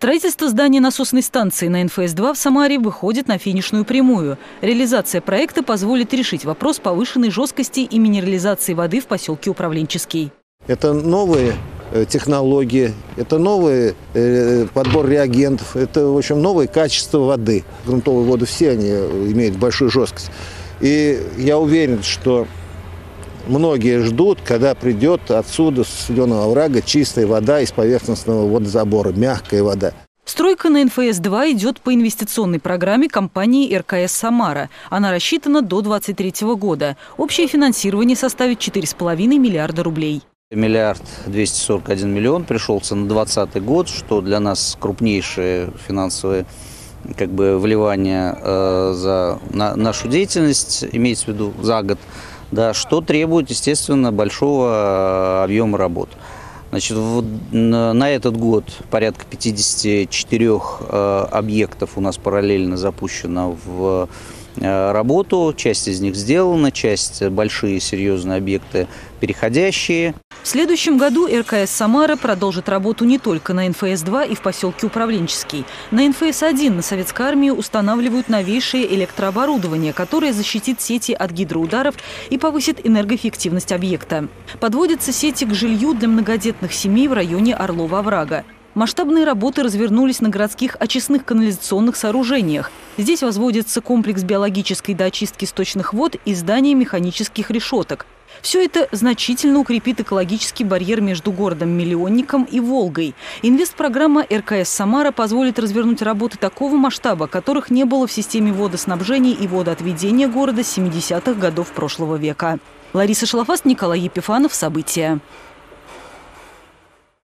Строительство здания насосной станции на НФС-2 в Самаре выходит на финишную прямую. Реализация проекта позволит решить вопрос повышенной жесткости и минерализации воды в поселке Управленческий. Это новые технологии, это новый подбор реагентов, это, в общем, новое качество воды. Грунтовые воды все они имеют большую жесткость. И я уверен, что многие ждут, когда придет отсюда, с Зеленого оврага, чистая вода из поверхностного водозабора, мягкая вода. Стройка на НФС-2 идет по инвестиционной программе компании РКС «Самара». Она рассчитана до 2023 года. Общее финансирование составит 4,5 миллиарда рублей. 1 241 миллион пришелся на 2020 год, что для нас крупнейшее финансовое вливание за нашу деятельность, имеется в виду за год, да, что требует, естественно, большого объема работ. Значит, на этот год порядка 54 объектов у нас параллельно запущено в работу. Часть из них сделана, часть большие серьезные объекты переходящие. В следующем году РКС «Самара» продолжит работу не только на НФС-2 и в поселке Управленческий. На НФС-1 на Советской армии устанавливают новейшее электрооборудование, которое защитит сети от гидроударов и повысит энергоэффективность объекта. Подводятся сети к жилью для многодетных семей в районе Орлова оврага. Масштабные работы развернулись на городских очистных канализационных сооружениях. Здесь возводится комплекс биологической доочистки сточных вод и здание механических решеток. Все это значительно укрепит экологический барьер между городом-миллионником и Волгой. Инвестпрограмма РКС «Самара» позволит развернуть работы такого масштаба, которых не было в системе водоснабжения и водоотведения города с 70-х годов прошлого века. Лариса Шалафаст, Николай Епифанов. События.